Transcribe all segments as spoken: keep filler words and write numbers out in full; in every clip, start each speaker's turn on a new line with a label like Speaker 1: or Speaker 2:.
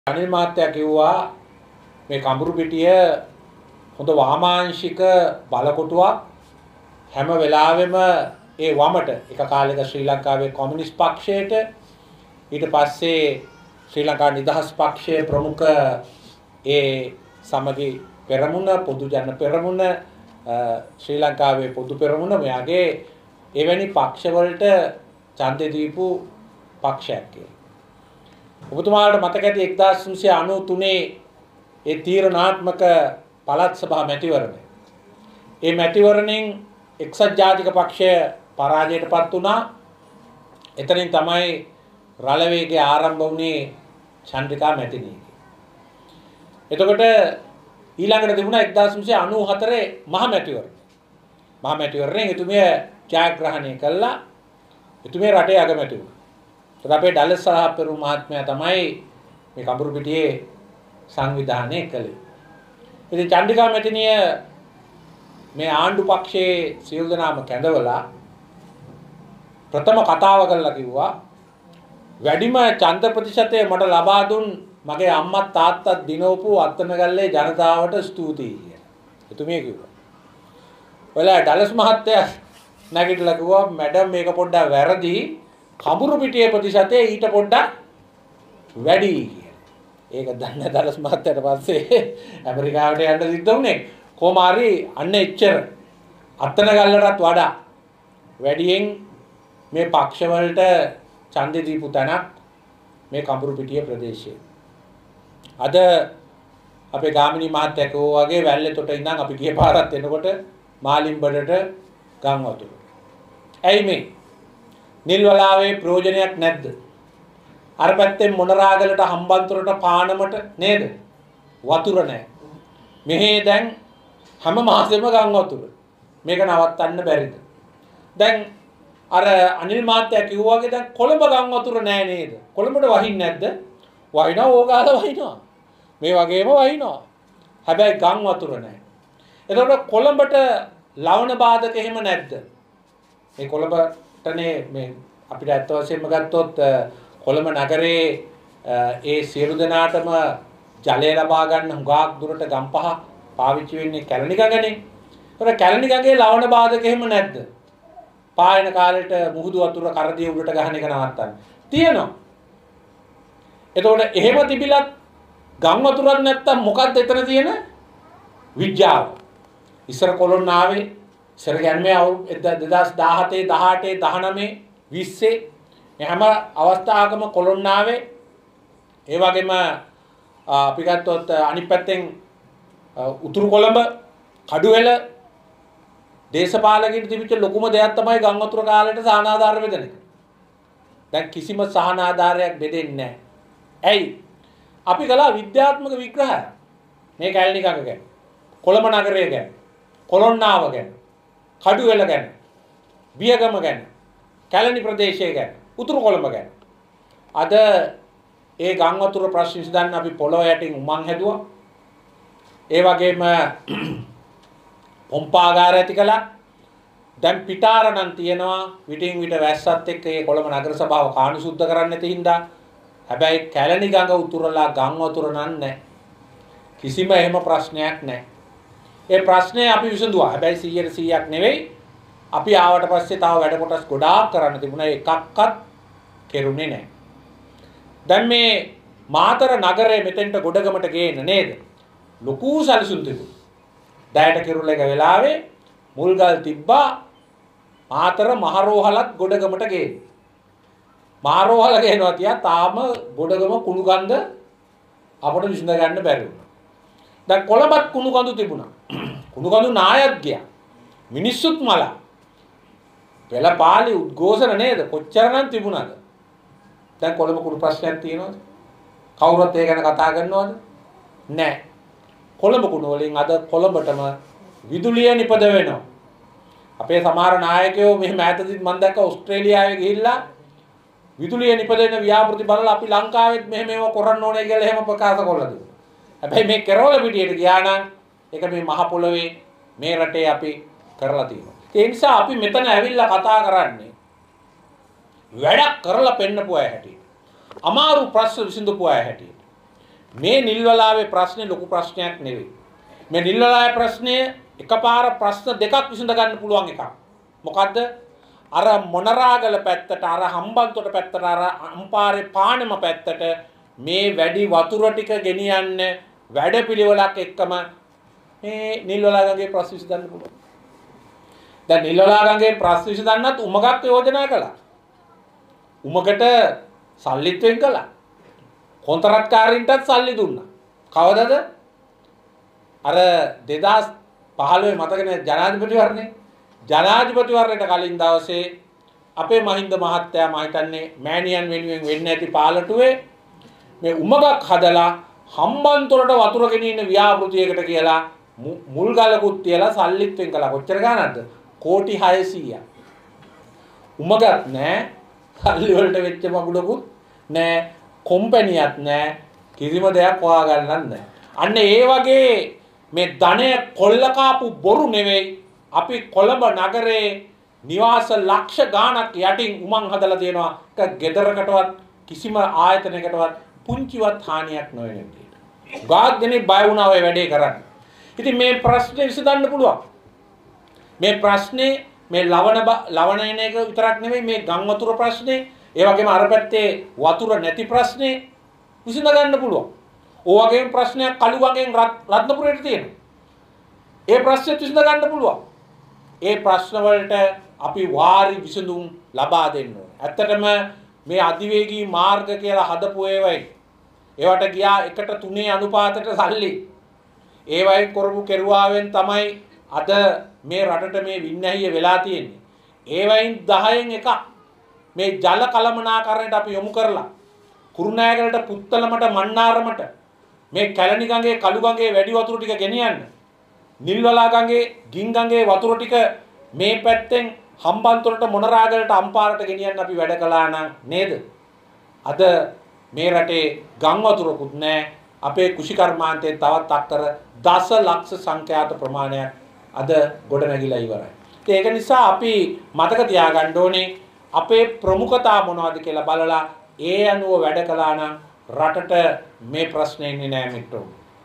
Speaker 1: අනිල් මහත්තයා කිව්වා මේ කඹුරුපිටිය හොඳ වාමාංශික බලකොටුවක් හැම වෙලාවෙම ඒ වමට එක කාලයක ශ්‍රී ලංකාවේ කොමියුනිස්ට් පක්ෂයට ඊට පස්සේ ශ්‍රී ලංකා නිදහස් පක්ෂයේ ප්‍රමුඛ ඒ සමගි පෙරමුණ පොදු ජන පෙරමුණ ශ්‍රී ලංකාවේ පොදු පෙරමුණ මෙයාගේ එවැනි පක්ෂවලට ඡන්දෙ දීපු පක්ෂයක් කියලා. ඔබතුමාලට මතක ඇති එක්දාස් නවසිය අනූ තුනේ ඒ තීරණාත්මක පළාත් සභා මැතිවරණය. ඒ මැතිවරණයෙන් එක්සත් ජාතික පක්ෂය පරාජයටපත් වුණා. එතනින් තමයි රළවේගය ආරම්භ වුණේ චන්ද්‍රිකා මැතිණියගේ. එතකොට ඊළඟට තිබුණා එක්දාස් නවසිය අනූ හතරේ මහ මැතිවරණය. මහ මැතිවරණයෙන් එතුමිය ජයග්‍රහණය කළා. එතුමිය රටේ අගමැති වුණා. ඒත් අපේ ඩලස් සලාප්පෙරු මහත්මයා තමයි මේ කඹුරුපිටියේ සංවිධානය කළේ. ඉතින් චන්ද්‍රිකා මැතිණිය මේ ආණ්ඩු පක්ෂයේ සියලු දෙනාම කැඳවලා ප්‍රථම කතාව කරලා කිව්වා වැඩිම ඡන්ද ප්‍රතිශතය මට ලබා දුන් මගේ අම්මා තාත්තා දිනවපු අත්තනගල්ලේ ජනතාවට ස්තුතියි කියලා. එතුමිය කිව්වා. ඔයාලා ඩලස් මහත්තයා නැගිටලා කිව්වා මැඩම් මේක පොඩ්ඩක් වැරදි. කඹුරුපිටියේ ප්‍රතිශතය ඊට පොඩ්ඩක් වැඩි කියලා. ඒක දන්න ඩලස් මහත්තයාට පස්සේ ඇමරිකාවට යන්න සිද්ධ වුණේ. කොහොම හරි අන්න එච්චර අත්තනගල්ලටත් වඩා වැඩියෙන් මේ පක්ෂ වලට ඡන්දෙ දීපු තැනක් මේ කඹුරුපිටිය ප්‍රදේශයේ. අද අපේ ගාමිණී මහත්තයා කිව්වා වගේ වැල්ලේ තොට ඉඳන් අපි ගිය පාරත් එනකොට මාලිම්බඩට ගම් වතුර. ඇයි මේ? නිල්වලාවේ ප්‍රයෝජනයක් නැද්ද? අර පැත්තෙන් මොනරාගලට හම්බන්තොටට පානමට නේද? වතුර නැහැ. මෙහි දැන් හැම මාසෙම ගම් වතුර. මේක නවත්තන්න බැරිද? දැන් අර අනිල් මහත්තයා කිව්වා වගේ දැන් කොළඹ ගම් වතුර නැහැ නේද? කොළඹට වහින්නේ නැද්ද? වහිනවා ඕගාලා වහිනවා. මේ වගේම වහිනවා. හැබැයි ගම් වතුර නැහැ. එතකොට කොළඹට ලවණ බාධක එහෙම නැද්ද? මේ කොළඹටනේ මේ අපිට ඇත්ත වශයෙන්ම ගත්තොත් කොළඹ නගරේ ඒ සියලු දෙනාටම ජලය ලබා ගන්න හුඟක් දුරට ගම්පහ පාවිච්චි වෙන්නේ කැලණි ගඟනේ. ඒතර කැලණි ගඟේ ලවණ බාධක එහෙම නැද්ද? පායන කාලෙට මුහුදු වතුර කරදිය උඩට ගහන එක නවත්තන්න. තියෙනවා. එතකොට එහෙම තිබිලත් ගම් වතුරක් නැත්තම් මොකක්ද එතන තියෙන විද්‍යාව? ඉස්සර කොළොන් ආවේ ඉස්සර කියන්නේ දෙදාස් දාහතේ දහඅටේ දහනවයේ විස්සේ මේ හැම අවස්ථාවකම කොළොන් ආවේ. ඒ වගේම අපි ගත්තොත් අනිත් පැත්තෙන් උතුරු කොළඹ කඩුවෙල දේශපාලකයන්ට තිබිච්ච ලොකුම දෙයක් තමයි ගම් වතුර කාලේට සහන ආධාර බෙදෙන එක. දැන් කිසිම සහන ආධාරයක් බෙදෙන්නේ නැහැ. ඇයි? අපි කළා විද්‍යාත්මක විග්‍රහය. මේ කැලණි ගඟ ගැන, කොළඹ නගරය ගැන, කොළොන්නාව ගැන, කඩුවෙල ගැන, බියගම ගැන, කැලණි ප්‍රදේශය ගැන, උතුරු කොළඹ ගැන. අද ඒ ගම් වතුර ප්‍රශ්න විසඳන්න අපි පොළොව යටින් උමං හැදුවා. ඒ වගේම පොම්පාගාර ඇති කළා. දැන් පිටාර නම් තියෙනවා විටින් විට වැස්සත් එක්ක ඒ කොළඹ නගර සභාව කාණු සුද්ධ කරන්න නැති හින්දා. හැබැයි කැලණි ගඟ උතුරලා ගම් වතුර නන්නේ. කිසිම එහෙම ප්‍රශ්නයක් නැහැ. ඒ ප්‍රශ්නේ අපි විසඳුවා. හැබැයි සීයට සීයක් නෙවෙයි. අපි ආවට පස්සේ තව වැඩ කොටස් ගොඩාක් කරන්න තිබුණා. එකක්වත් කෙරුණේ නැහැ. දැන් මේ මාතර නගරය මෙතෙන්ට ගොඩගමට ගේන්න නේද? ලොකු සැලසුම් තිබුණා. දැයට කිරුළ එක වෙලාවේ මුල්ගල් තිබ්බා මාතර මහරෝහලත් ගොඩගමට ගේන්න. මහරෝහල ගේනවා තියා තාම ගොඩගම කුණු කන්ද අපට විසඳ ගන්න බැරි වුණා. දැන් කොළඹත් කුණු කඳු තිබුණා. කුණු කඳු නායත් ගියා. මිනිස්සුත් මලා. පෙළපාලි උද්ඝෝෂණ නේද? කොච්චරනම් තිබුණාද? දැන් කොළඹ කුණු ප්‍රශ්නයක් තියෙනවද? කවුරුත් ඒ ගැන කතා කරනවද? නැහැ. කොළඹ කුණු වලින් අද කොළඹටම විදුලිය නිපද වෙනවා. අපේ සමහර නායකයෝ මෙහෙම ඈතදීත් මම දැක්ක ඕස්ට්‍රේලියාවේ ගිහිල්ලා විදුලිය නිපදෙන ව්‍යාපෘති බලලා අපි ලංකාවෙත් මෙහෙම මේව කරන්න ඕනේ කියලා එහෙම ප්‍රකාශ කළා දුන්නා. හැබැයි මේ කෙරවල පිටියට ගියා නම් ඒක මේ මහ පොළවේ මේ රටේ අපි කරලා තියෙනවා. ඒ නිසා අපි මෙතන ඇවිල්ලා කතා කරන්නේ වැඩක් කරලා පෙන්නපු අය හැටියට. අමාරු ප්‍රශ්න විසඳපු අය හැටියට. මේ නිල්වලාවේ ප්‍රශ්නේ ලොකු ප්‍රශ්නයක් නෙවෙයි. මේ නිල්වලාවේ ප්‍රශ්නේ එකපාර ප්‍රශ්න දෙකක් විසඳ ගන්න පුළුවන් එකක්. මොකද්ද? අර මොනරාගල පැත්තට අර හම්බන්තොට පැත්තට අර අම්පාරේ පානෙම පැත්තට මේ වැඩි වතුර ටික ගෙනියන්න වැඩපිළිවෙලක් එක්කම මේ නිල්වලාගඟේ ප්‍රශ්න විසඳන්න පුළුවන්. දැන් නිල්වලාගඟේ ප්‍රශ්න විසඳන්නත් උමගක් යෝජනා කළා. උමකට සල්ලිත් වෙන් කළා. කොන්ත්‍රාත්කාරින්ටත් සල්ලි දුන්නා. කවදද? අර දෙදාස් පහළොව මතකනේ ජනාධිපතිවරණේ. ජනාධිපතිවරණයට කලින් දවසේ අපේ මහින්ද මහත්තයා මම හිතන්නේ මෑණියන් වෙනුවෙන් වෙන්න ඇති පාලටුවේ මේ උමගක් හදලා හම්බන්තොටට වතුර ගෙනින්න ව්‍යාපෘතියකට කියලා මුල් ගලකුත් තියලා සල්ලිත් වෙන් කළා. කොච්චර ගානක්ද? කෝටි හයසීයක්. උමගක් නෑ, සල්ලි වලට වෙච්ච මගුලකුත් නෑ, කොම්පැනියක් නෑ, කිසිම දෙයක් හොයාගන්නත් නෑ. අන්න ඒ වගේ මේ ධනය කොල්ල කාපු බොරු නෙවෙයි. අපි කොළඹ නගරේ නිවාස ලක්ෂ ගාණක් යටින් උමං හදලා තියෙනවා. ඒක ගෙදරකටවත් කිසිම ආයතනයකටවත් පුංචිවත් හානියක් නොවන විදිහට. ගාක් දෙනේ බය වුණා ඔය වැඩේ කරන්න. ඉතින් මේ ප්‍රශ්නේ විසඳන්න පුළුවන්. මේ ප්‍රශ්නේ මේ ලවණ ලවණ එන එක විතරක් නෙවෙයි මේ ගම් වතුර ප්‍රශ්නේ, ඒ වගේම අර පැත්තේ වතුර නැති ප්‍රශ්නේ විසඳ ගන්න පුළුවන්. ඕ වගේම ප්‍රශ්නයක් කළුගඟෙන් රත්නපුරේට තියෙනවා. ඒ ප්‍රශ්නෙත් විසඳ ගන්න පුළුවන්. ඒ ප්‍රශ්න වලට අපි වාරි විසඳුම් ලබා දෙන්න ඕනේ. ඇත්තටම මේ අධිවේගී මාර්ග කියලා හදපු ඒවයි. ඒවට ගියා එකට තුනේ අනුපාතයට සල්ලි. ඒවයි කරපු කෙරුවාවෙන් තමයි අද මේ රටට මේ වින්නැහිය වෙලා තියෙන්නේ. ඒවයින් දහයෙන් එකක් මේ ජල කළමනාකරණයට අපි යොමු කරලා කුරුණෑගලට පුත්තලමට මන්නාරමට මේ කැලණි ගඟේ කළු ගඟේ වැඩි වතුර ටික ගෙනියන්න. නිල්වලා ගඟේ ගින් ගඟේ වතුර ටික මේ පැත්තෙන් හම්බන්තොටට මොනරාගලට අම්පාරට ගෙනියන්න අපි වැඩ කළා නම් නේද? අද මේ රටේ ගම් වතුරකුත් නැහැ. අපේ කුෂිකර්මාන්තයේ තවත් අක්කර දසලක්ෂ සංඛ්‍යාත ප්‍රමාණයක් අද ගොඩ නැගිලා ඉවරයි. ඒක නිසා අපි මතක තියාගන්න ඕනේ අපේ ප්‍රමුඛතා මොනවද කියලා බලලා ඒ අනුව වැඩ කළා නම් රටට මේ ප්‍රශ්නේ ඉන්නේ නැහැ මිත්‍රෝ.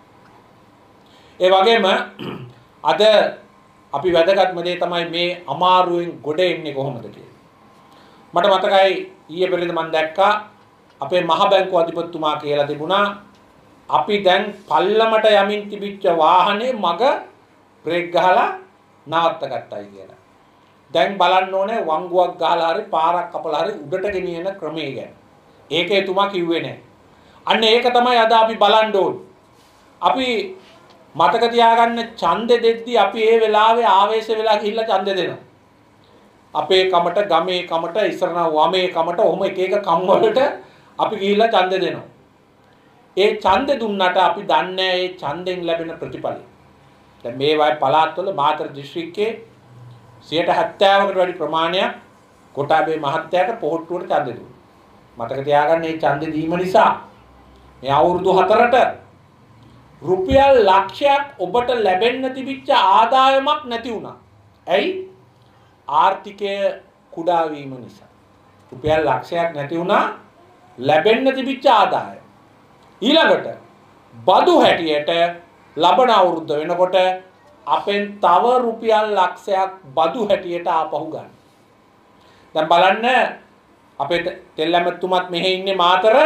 Speaker 1: ඒ වගේම අද අපි වැදගත්ම දේ තමයි මේ අමාරුවෙන් ගොඩ එන්නේ කොහොමද කියලා. මට මතකයි ඊයේ පෙරේද මම දැක්කා අපේ මහ බැංකුව අධිපතිතුමා කියලා තිබුණා අපි දැන් පල්ලමට යමින් තිබිච්ච වාහනේ මග බ්‍රේක් ගහලා නවත්ත ගත්තයි කියලා. දැන් බලන්න ඕනේ වංගුවක් ගහලා හරි පාරක් කපලා හරි උඩට ගෙනියන ක්‍රමය ගැන. ඒක එතුමා කිව්වේ නැහැ. අන්න ඒක තමයි අද අපි බලන්න ඕනේ. අපි මතක තියාගන්න ඡන්දෙ දෙද්දි අපි ඒ වෙලාවේ ආවේශ වෙලා ගිහිල්ලා ඡන්දෙ දෙනවා. අපේ කමට ගමේ කමට ඉස්සරන වමේ කමට ඔහොම එක එක කම් වලට අපි ගිහිල්ලා ඡන්දෙ දෙනවා. ඒ ඡන්දෙ දුන්නට අපි දන්නේ ඒ ඡන්දෙන් ලැබෙන ප්‍රතිඵල. දැන් මේ වගේ පළාත්වල මාතර දිස්ත්‍රික්කයේ සියයට හැත්තෑවකට වැඩි ප්‍රමාණයක් කොටාබේ මහත්තයාට පොහොට්ටුවට ඡන්දෙ දුන්නා. මතක තියාගන්න මේ ඡන්දෙ දීම නිසා මේ අවුරුදු හතරට රුපියල් ලක්ෂයක් ඔබට ලැබෙන්න තිබිච්ච ආදායමක් නැති වුණා. ඇයි? ආර්ථිකය කුඩා වීම නිසා. රුපියල් ලක්ෂයක් නැති වුණා ලැබෙන්න තිබිච්ච ආදායම. ඊළඟට බදු හැටියට ලබන අවුරුද්ද වෙනකොට අපෙන් තව රුපියල් ලක්ෂයක් බදු හැටියට ආපහු ගන්න. දැන් බලන්න අපේ තෙල්ලැමැතුමත් මෙහෙ ඉන්නේ මාතර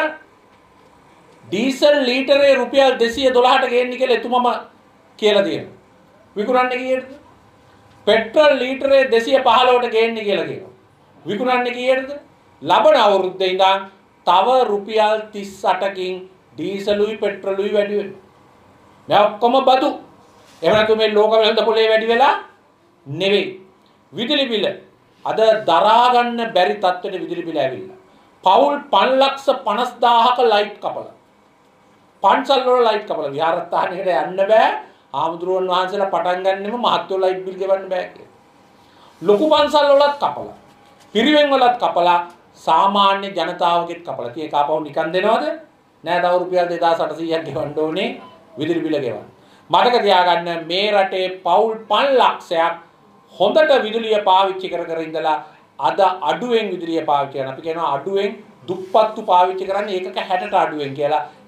Speaker 1: ඩීසල් ලීටරේ රුපියල් දෙසිය දොළහට ගේන්න කියලා එතුමම කියලා තියෙනවා. විකුණන්නේ කීයටද? පෙට්‍රල් ලීටරේ දෙසිය පහළොවට ගේන්න කියලා කියනවා. විකුණන්නේ කීයටද? ලබන අවුරුද්දේ ඉඳන් තව රුපියල් තිස් අටකින් ඩීසලුයි පෙට්‍රලුයි වැඩි වෙනවා. මේ ඔක්කොම බදු. එහෙම නැත්නම් මේ ලෝක වෙළඳ පොලේ වැඩි වෙලා නෙවෙයි. විදුලි බිල අද දරා ගන්න බැරි තත්ත්වෙට විදුලි බිල ඇවිල්ලා. පවුල් පන්ලක්ෂ පනස් දාහක ලයිට් කපලා. පන්සල් වල ලයිට් කපලා විහාරස්ථානයකට යන්න බෑ. ආමුදුරුවන් වහන්සේලා පටන් ගන්නෙම මහත්ව ලයිට් බිල් ගෙවන්න බෑ කියලා. ලොකු පන්සල් වලත් කපලා. පිරිවෙන් වලත් කපලා සාමාන්‍ය ජනතාවගෙත් කපලා. කී කාපවු නිකන් දෙනවද? නෑ තව රුපියල් දෙදාස් අටසීයක් ගෙවන්න ඕනේ විදුලි බිල ගෙවන්න. මතක තියාගන්න මේ රටේ පවුල් පන්ලක්ෂයක් හොඳට විදුලිය පාවිච්චි කර කර ඉඳලා අද අඩුවෙන් විදුලිය පාවිච්චි කරන අපි කියනවා අඩුවෙන් දුප්පත්තු පාවිච්චි කරන්නේ ඒකක හැටට අඩුවෙන් කියලා.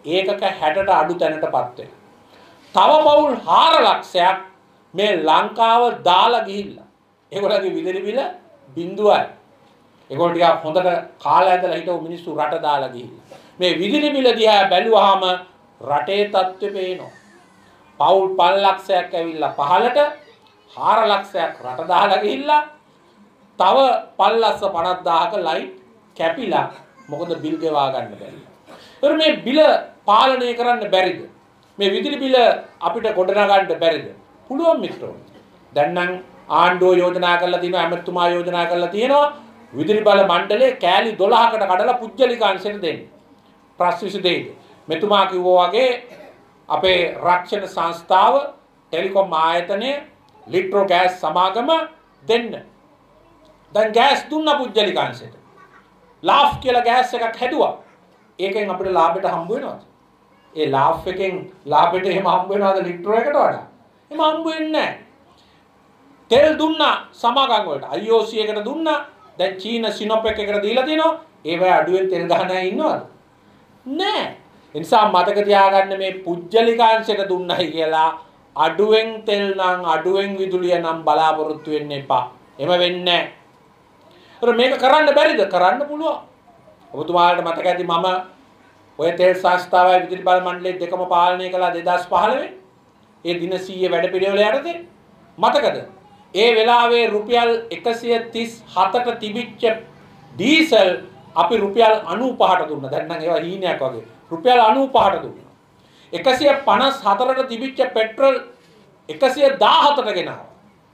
Speaker 1: ඒකක හැටට අඩු තැනටපත් වෙනවා. තව පවුල් හාර ලක්ෂයක් මේ ලංකාව දාලා ගිහිල්ලා. ඒගොල්ලන්ගේ විදුලි බිල බිඳුවයි. ඒගොල්ලෝ ටිකක් හොඳට කාලා ඇදලා හිටව මිනිස්සු රට දාලා ගිහිල්ලා. මේ විදුලි බිල දිහා බැලුවාම රටේ තත්ත්වය පේනවා. පවුල් පන්ස් ලක්ෂයක් ඇවිල්ලා පහළට හාර ලක්ෂයක් රට දාලා ගිහිල්ලා තව පන්ස් ලක්ෂ පනස් දාහක ලයිට් කැපිලා මොකද බිල් ගෙවා ගන්න බැරි. ඒතර මේ බිල පාලනය කරන්න බැරිද? මේ විදුලි බිල අපිට ගොඩනගන්න බැරිද? පුළුවන් මිත්‍රෝ. දැන් නම් ආණ්ඩුව යෝජනා කරලා තියෙනවා, ඇමතුමා යෝජනා කරලා තියෙනවා විදුලි බල මණ්ඩලයේ කෑලි දොළහකට කඩලා පුජ්‍යලික අංශෙට දෙන්න. ප්‍රශ්න විසඳෙයිද? මෙතුමා කිව්වා වගේ අපේ රක්ෂණ සංස්ථාව ටෙලිකොම් ආයතනය ලිට්‍රෝ ගෑස් සමාගම දෙන්න. දැන් ගෑස් දුන්නා පුජ්‍යලික අංශෙට. ලාෆ් කියලා ගෑස් එකක් හැදුවා. ඒකෙන් අපිට ලාභයට හම්බ වෙනවද? ඒ ලාෆ් එකෙන් ලාභයට එහෙම හම්බ වෙනවද ලිට්‍රෝ එකට වඩා? එහෙම හම්බ වෙන්නේ නැහැ. තෙල් දුන්නා සමාගම් වලට. I O C එකට දුන්නා. දැන් චීන සිනොපෙක් එකට දීලා තිනවා. ඒවැ අඩුවෙන් තෙල් ගහන අය ඉන්නවද? නැහැ. ඒ නිසා මතක තියාගන්න මේ පුජ්‍යලිකාංශයට දුන්නයි කියලා අඩුවෙන් තෙල් නම් අඩුවෙන් විදුලිය නම් බලාපොරොත්තු වෙන්න එපා. එහෙම වෙන්නේ නැහැ. මේක කරන්න බැරිද? කරන්න පුළුවන්. ඔබතුමාලට මතක ඇති මම ඔය තෙල් සංස්ථාවයි විදුලි බල මණ්ඩලය දෙකම පාලනය කළා දෙදාස් පහළොව. ඒ දින සීය වැඩ පිළිවෙල යටතේ මතකද? ඒ වෙලාවේ රුපියල් එකසිය තිස් හතට තිබිච්ච ඩීසල් අපි රුපියල් අනූපහට දුන්නා. දැන් නම් ඒවා හීනයක් වගේ. රුපියල් අනූපහට දුන්නා. එකසිය පනස් හතරට තිබිච්ච පෙට්‍රල් එකසිය දාහතට ගෙනාවා.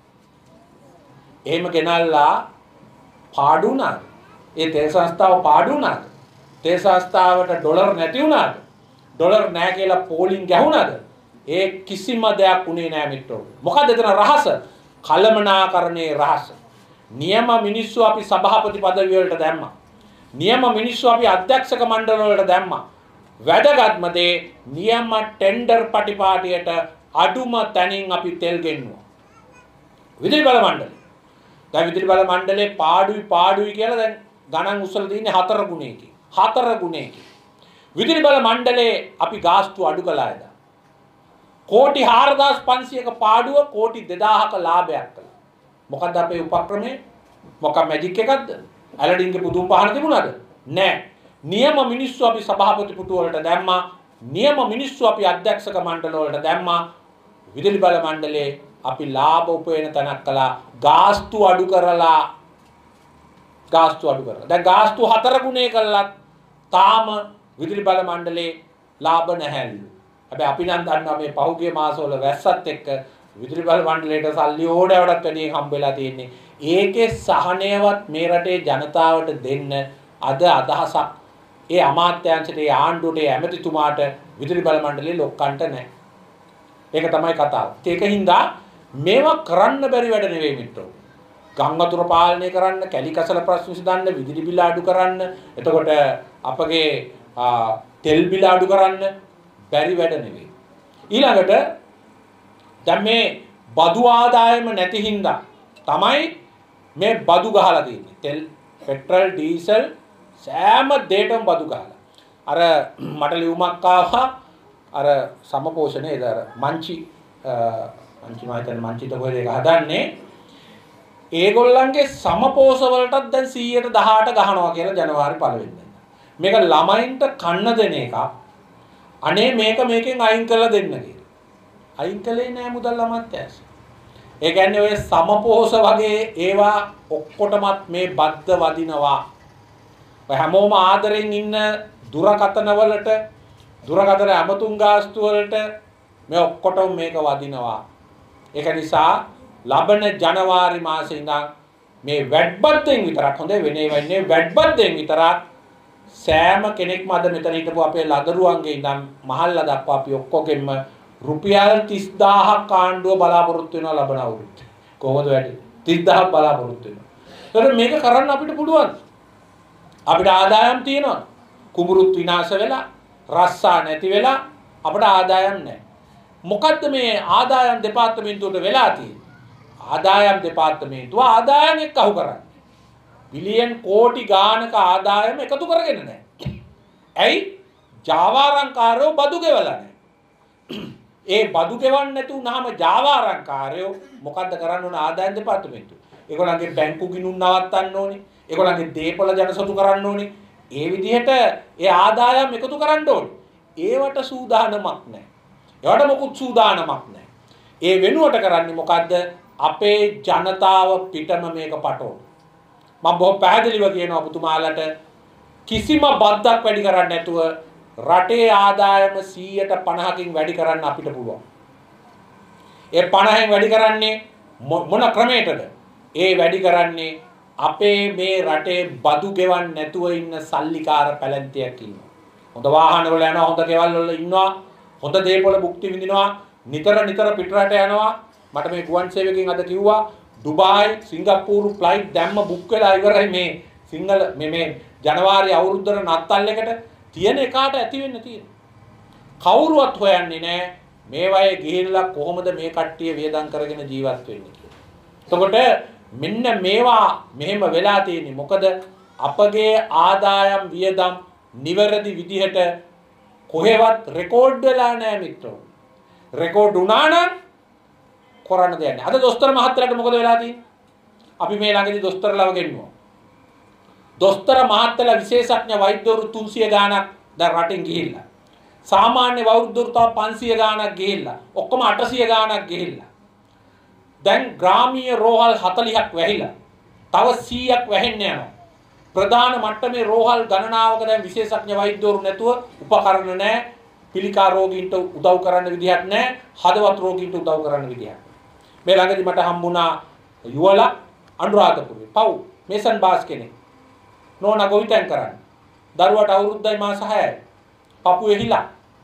Speaker 1: එහෙම ගෙනල්ලා පාඩු වුණාද? ඒ තෙල් සංස්ථාව පාඩු වුණාද? තෙල් සංස්ථාවට ඩොලර් නැති වුණාද? ඩොලර් නැහැ කියලා පෝලිං ගැහුණාද? ඒ කිසිම දෙයක් උනේ නැහැ මිත්‍රෝ. මොකද එතන රහස? කලමනාකරණයේ රහස. නියම මිනිස්සු අපි සභාපති පදවි වලට දැම්මා. නියම මිනිස්සු අපි අධ්‍යක්ෂක මණ්ඩල වලට දැම්මා. වැඩගත්ම දේ නියම ටෙන්ඩර් පටිපාටියට අඩුම තැනින් අපි තෙල් ගෙන්නුවා. විදුලි බල මණ්ඩලය. දැන් විදුලි බල මණ්ඩලේ පාඩුයි පාඩුයි කියලා දැන් ගණන් උසලා තින්නේ හතර ගුණයකින්. හතර ගුණයකින්. විදුලි බල මණ්ඩලේ අපි ගාස්තු අඩු කළා එදා. කෝටි හාරදාස් පන්සියයක පාඩුව කෝටි දෙදාහක ලාභයක් කළා. මොකද්ද අපේ උපක්‍රමය? මොකක් මැජික් එකක්ද? ඇලඩින්ගේ පුදුම පහන තිබුණාද? නෑ. නියම මිනිස්සු අපි සභාපති පුටු වලට දැම්මා. නියම මිනිස්සු අපි අධ්‍යක්ෂක මණ්ඩල වලට දැම්මා. විදුලි බල මණ්ඩලේ අපි ලාභ උපයන තැනක් කළා. ගාස්තු අඩු කරලා ගාස්තු අඩු කරලා. දැන් ගාස්තු හතර ගුණය කළත් තාම විදුලි බල මණ්ඩලේ ලාභ නැහැලු. හැබැයි අපි නම් දන්නවා මේ පහුගිය මාසවල වැස්සත් එක්ක විදුලි බල මණ්ඩලයට සල්ලි ඕඩෑවටත් වැඩි හම්බ වෙලා තියෙන්නේ. ඒකේ සහනයවත් මේ රටේ ජනතාවට දෙන්න අද අදහසක් ඒ අමාත්‍යාංශයට ඒ ආණ්ඩුවට ඒ ඇමතිතුමාට විදුලි බල මණ්ඩලයේ ලොක්කන්ට නැහැ. ඒක තමයි කතාව. ඒකින්ද මේවා කරන්න බැරි වැඩ නෙවෙයි මිත්‍රෝ. ගම් වතුර පාලනය කරන්න, කැලි කසල ප්‍රශ්න විසඳන්න, විදුලි බිල අඩු කරන්න, එතකොට අපගේ තෙල් බිල අඩු කරන්න බැරි වැඩ නෙවෙයි. ඊළඟට දැන් මේ බදු ආදායම නැති හින්දා තමයි මේ බදු ගහලා තියෙන්නේ. තෙල්, පෙට්‍රල්, ඩීසල් සෑම දෙයකම බදු ගහලා. අර මට ලියුමක් ආවා අර සමපෝෂණයේද අර මංචි මංචි මාතන මංචිට කොහෙද ඒක හදන්නේ? ඒගොල්ලන්ගේ සමපෝෂ වලටත් දැන් සීයට දහඅට ගහනවා කියලා ජනවාරි පළවෙනිදා. මේක ළමයින්ට කන්න දෙන එකක්. අනේ මේක මේකෙන් අයින් කරලා දෙන්න කියලා. අයින් කළේ නෑ මුදල් අමාත්‍යාංශ. ඒ කියන්නේ ඔය සමපෝෂ වගේ ඒවා ඔක්කොටමත් මේ බද්ද වදිනවා. ඔය හැමෝම ආදරෙන් ඉන්න දුරකථන වලට දුරකථන අමතුම් ගාස්තු වලට මේ ඔක්කොටම මේක වදිනවා. ඒක නිසා ලබන ජනවාරි මාසේ ඉඳන් මේ වැඩබද්දෙන් විතරක් හොඳේ වෙන්නේ වෙන්නේ වැඩබද්දෙන් විතරක් සෑම කෙනෙක්ම අද මෙතන හිටපු අපේ ලදරුවන්ගේ ඉඳන් මහල්ලා දක්වා අපි ඔක්කොගෙම රුපියල් තිස් දාහක් ආණ්ඩුව බලාපොරොත්තු වෙනවා ලබන අවුරුද්දේ. කොහොමද වැඩි? තිස් දාහක් බලාපොරොත්තු වෙනවා. ඒතර මේක කරන්න අපිට පුළුවන්. අපිට ආදායම් තියෙනවා. කුඹුරුත් විනාශ වෙලා, රස්සා නැති වෙලා අපිට ආදායම් නැහැ. මොකද්ද මේ ආදායම් දෙපාර්තමේන්තුවට වෙලා තියෙන්නේ? ආදායම් දෙපාර්තමේන්තුව ආදායම් එක්ක අහු කරන්නේ. බිලියන් කෝටි ගානක ආදායම එකතු කරගෙන නැහැ. ඇයි? ජාවාරම්කාරයෝ බදු ගෙවලා නැහැ. ඒ බදු ගෙවන්නේ නැතු වුනහම ජාවාරම්කාරයෝ මොකද්ද කරන්න ඕන ආදායම් දෙපාර්තමේන්තුව? ඒගොල්ලන්ගේ බැංකු ගිණුම් නවත්තන්න ඕනේ. ඒගොල්ලන්ගේ දේපොළ ජනසතු කරන්න ඕනේ. ඒ විදිහට ඒ ආදායම් එකතු කරන්න ඕනේ. ඒවට සූදානමක් නැහැ. ඒවට මොකුත් සූදානමක් නැහැ. ඒ වෙනුවට කරන්නේ මොකද්ද? අපේ ජනතාව පිටම මේක පටවන. මම බොහොම පැහැදිලිව කියනවා පුතුමාලට කිසිම බද්දක් වැඩි කරන්නේ නැතුව රටේ ආදායම සීයට පනහකින් වැඩි කරන්න අපිට පුළුවන්. ඒ පනහෙන් වැඩි කරන්නේ මොන ක්‍රමයකටද? ඒ වැඩි කරන්නේ අපේ මේ රටේ බදු ගෙවන්න නැතුව ඉන්න සල්ලිකාර පැලැන්තියක් ඉන්නවා. හොඳ වාහන වල යනවා, හොඳ ගෙවල් වල ඉන්නවා, හොඳ දේපොළ භුක්ති විඳිනවා, නිතර නිතර පිටරට යනවා. මට මේ ගුවන් සේවකයන් අද කිව්වා ඩුබායි සිංගප්පූරු ෆ්ලයිට් දැම්ම බුක් වෙලා ඉවරයි මේ සිංගල මේ මේ ජනවාරි අවුරුද්දට නත්තල් එකට තියෙන එකාට ඇති වෙන්න තියෙන. කවුරුවත් හොයන්නේ නැහැ මේ වයේ ගිහිල්ලා කොහොමද මේ කට්ටිය වියදම් කරගෙන ජීවත් වෙන්නේ කියලා. එතකොට මෙන්න මේවා මෙහෙම වෙලා තියෙන්නේ මොකද අපගේ ආදායම් වියදම් නිවැරදි විදිහට කොහෙවත් රෙකෝඩ් වෙලා නැහැ මිත්‍රෝ. රෙකෝඩ් වුණා නම් කරන්න දෙයක් නැහැ. අද දොස්තර මහත්තයාට මොකද වෙලා තියෙන්නේ? අපි මේ ළඟදී දොස්තරලව ගෙන්නුවා. දොස්තර මහත්තයලා විශේෂඥ වෛද්‍යවරු තුන්සිය ගාණක් දැන් රටින් ගිහිල්ලා. සාමාන්‍ය වෛද්‍යවරු තව පන්සිය ගාණක් ගිහිල්ලා. ඔක්කොම අටසිය ගාණක් ගිහිල්ලා. දැන් ග්‍රාමීය රෝහල් හතළිහක් වැහිලා. තව සීයක් වැහෙන්න යනවා. ප්‍රධාන මට්ටමේ රෝහල් ගණනාවක දැන් විශේෂඥ වෛද්‍යවරු නැතුව උපකරණ නැහැ. පිළිකා රෝගීන්ට උදව් කරන්න විදිහක් නැහැ. හදවත් රෝගීන්ට උදව් කරන්න විදිහක්. මේ ළඟදී මට හම්බුණා යුවලා අනුරාධපුරේ. පව් මේසන් බාස් කෙනෙක්. නෝනා ගොවිතැන් කරන්නේ. දරුවට අවුරුද්දයි මාස හයයි. පපුව එහිලා.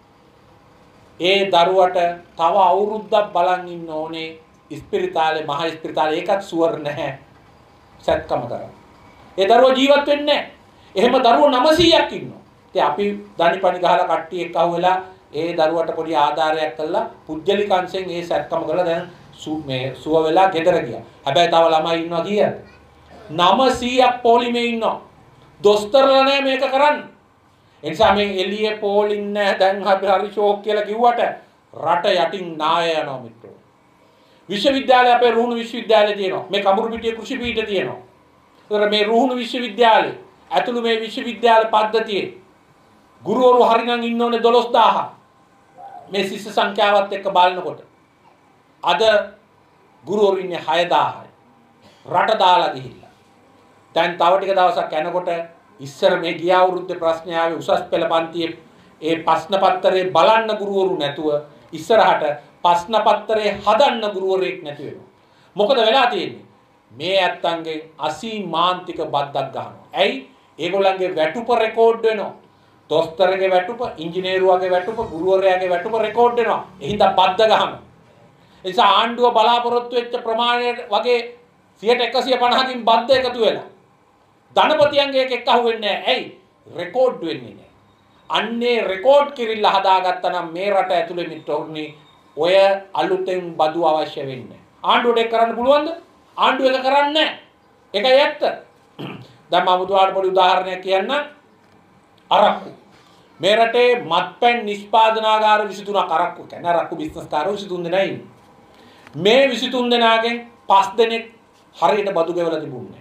Speaker 1: ඒ දරුවට තව අවුරුද්දක් බලන් ඉන්න ඕනේ ඉස්පිරිතාලේ මහා ඉස්පිරිතාලේ ඒකත් සුවර් නැහැ. සත්කම කරා. ඒ දරුවා ජීවත් වෙන්නේ නැහැ. එහෙම දරුවෝ නවසීයක් ඉන්නවා. ඉතින් අපි දනිපනි ගහලා කට්ටිය එක්ක අහුවෙලා ඒ දරුවට පොඩි ආධාරයක් කළා පුජ්‍යලික අංශෙන් ඒ සත්කම කරලා දැන් මේ සුව වෙලා ගෙදර ගියා. හැබැයි තව ළමයි ඉන්නවා කීයද? නවසීයක් පොලිමේ ඉන්නවා. දොස්තරලා නෑ මේක කරන්න. ඒ නිසා මේ එළියේ පොලින් නෑ දැන් අපි හරි ෂෝක් කියලා කිව්වට රට යටින් නාය යනවා මිත්‍රෝ. විශ්වවිද්‍යාලය අපේ රුහුණු විශ්වවිද්‍යාලය තියෙනවා. මේ කඹුරුපිටිය කෘෂි පීඨය තියෙනවා. ඒතර මේ රුහුණු විශ්වවිද්‍යාලය ඇතුළු මේ විශ්වවිද්‍යාල පද්ධතියේ ගුරුවරු හරිනම් ඉන්න ඕනේ දොළොස් දාහක්. මේ ශිෂ්‍ය සංඛ්‍යාවත් එක්ක බලනකොට අද ගුරුවරු ඉන්නේ හය දාහයි. රට දාලා ගිහිල්ලා. දැන් තව ටික දවසක් යනකොට ඉස්සර මේ ගිය අවුරුද්දේ ප්‍රශ්න ආවේ උසස් පෙළ පන්තියේ ඒ ප්‍රශ්න පත්‍රේ බලන්න ගුරුවරු නැතුව ඉස්සරහට ප්‍රශ්න පත්‍රේ හදන්න ගුරුවරයෙක් නැති වෙනවා. මොකද වෙලා තියෙන්නේ? මේ ඇත්තන්ගේ අසීමාන්තික බද්දක් ගන්නවා. ඇයි? ඒගොල්ලන්ගේ වැටුප රෙකෝඩ් වෙනවා. දොස්තරගේ වැටුප, ඉංජිනේරුවගේ වැටුප, ගුරුවරයාගේ වැටුප රෙකෝඩ් වෙනවා. එහින්දා බද්ද ගහනවා. ඒ නිසා ආණ්ඩුව බලාපොරොත්තු වෙච්ච ප්‍රමාණය වගේ සියයට එකසිය පනහකින් බද්ද එකතු වෙලා. ධනපතියන්ගේ එක එක්ක අහුවෙන්නේ නැහැ. ඇයි? රෙකෝඩ් වෙන්නේ නැහැ. අන්නේ රෙකෝඩ් කිරිල්ල හදාගත්තා නම් මේ රට ඇතුලේ මිත්‍රෝනි ඔය අලුතෙන් බදු අවශ්‍ය වෙන්නේ. ආණ්ඩුවට ඒක කරන්න පුළුවන්ද? ආණ්ඩුව ඒක කරන්නේ නැහැ. ඒකයි ඇත්ත. දැන් මම උදාහරණ පොඩි උදාහරණයක් කියන්නම්. අරක්කු. මේ රටේ මත්පැන් නිෂ්පාදනාගාර විසිතුනක් අරක්කු කියන්නේ අරක්කු බිස්නස් කාරෝ විසිතුන් දෙනා ඉන්නේ. මේ විසිතුන් දෙනාගෙන් පස් දෙනෙක් හරියට බදු ගෙවලා තිබුණේ.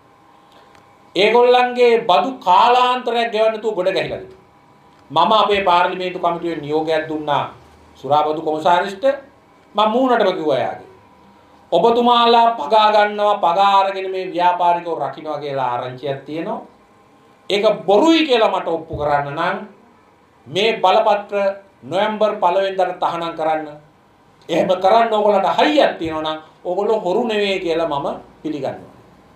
Speaker 1: ඒගොල්ලන්ගේ බදු කාලාන්තරයක් ගෙවන්න තු ගොඩ ගැහිලා තිබුණා. මම අපේ පාර්ලිමේන්තු කමිටුවේ නියෝගයක් දුන්නා සුරාබදු කොමසාරිස්ට. මම මූණටම කිව්වා යාගේ. ඔබතුමාලා පගා ගන්නවා පගා අරගෙන මේ ව්‍යාපාරිකව රකින්නවා කියලා ආරංචියක් තියෙනවා. ඒක බොරුයි කියලා මට ඔප්පු කරන්න නම් මේ බලපත්‍ර නොවැම්බර් පළවෙනිදාට තහනම් කරන්න. එහෙම කරන්න ඕගොල්ලන්ට හයියක් තියෙනවා නම් ඕගොල්ලෝ හොරු නෙවෙයි කියලා මම පිළිගන්නවා.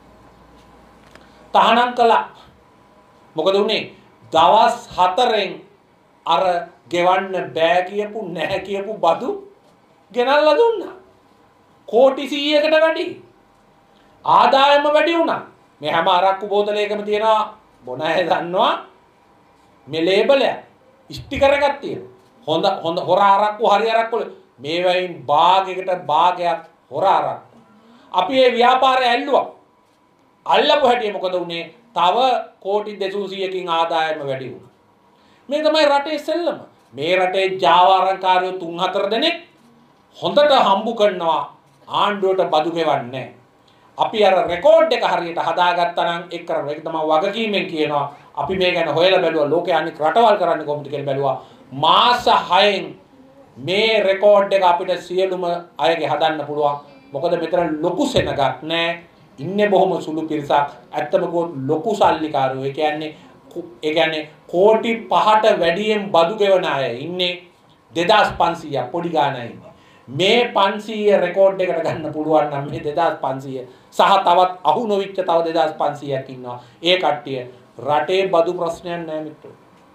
Speaker 1: තහනම් කළා. මොකද උනේ? දවස් හතරෙන් අර ගෙවන්න බෑ කියපු නැහැ කියපු බදු ගෙනල්ලා දුන්නා. කෝටි සීයකට වැඩි. ආදායම වැඩි වුණා. මේ හැම අරක්කු බෝතලයකම තියෙනවා බොන අය දන්නවා මේ ලේබල් එක ස්ටිකර් එකක් තියෙනවා. හොඳ හොඳ හොර අරක්කු හරි අරක්කු මේ වයින් භාගයකට භාගයක් හොර අරක්කු. අපි මේ ව්‍යාපාරය ඇල්ලුවා. අල්ලපු හැටි මොකද උනේ? තව කෝටි දෙසීයකින් ආදායම වැඩි වුණා. මේ තමයි රටේ සෙල්ලම. මේ රටේ ජාවාරම්කාරයෝ තුන් හතර දෙනෙක් හොඳට හම්බු කරනවා ආණ්ඩුවට බදු ගෙවන්නේ. අපි අර රෙකෝඩ් එක හරියට හදාගත්තා නම් ඒක කරන එක තමයි වගකීමෙන් කියනවා. අපි මේ ගැන හොයලා බැලුවා ලෝකයේ අනික් රටවල් කරන්නේ කොහොමද කියලා බැලුවා. මාස හයෙන් මේ රෙකෝඩ් එක අපිට සියලුම අයගේ හදන්න පුළුවන්. මොකද මෙතන ලොකු සෙනගක් නැහැ. ඉන්නේ බොහොම සුළු පිරිසක්. ඇත්තම කිව්වොත් ලොකු සල්ලිකාරයෝ. ඒ කියන්නේ ඒ කියන්නේ කෝටි පහට වැඩියෙන් බදු ගෙවන අය ඉන්නේ දෙදාස් පන්සීයක් පොඩි ගානක් ඉන්නේ. මේ පන්සීය රෙකෝඩ් එකට ගන්න පුළුවන් නම් මේ දෙදාස් පන්සීය සහ තවත් අහු නොවිච්ච තව දෙදාස් පන්සීයක් ඉන්නවා. ඒ කට්ටිය රටේ බදු ප්‍රශ්නයක් නැහැ මිත්‍රෝ.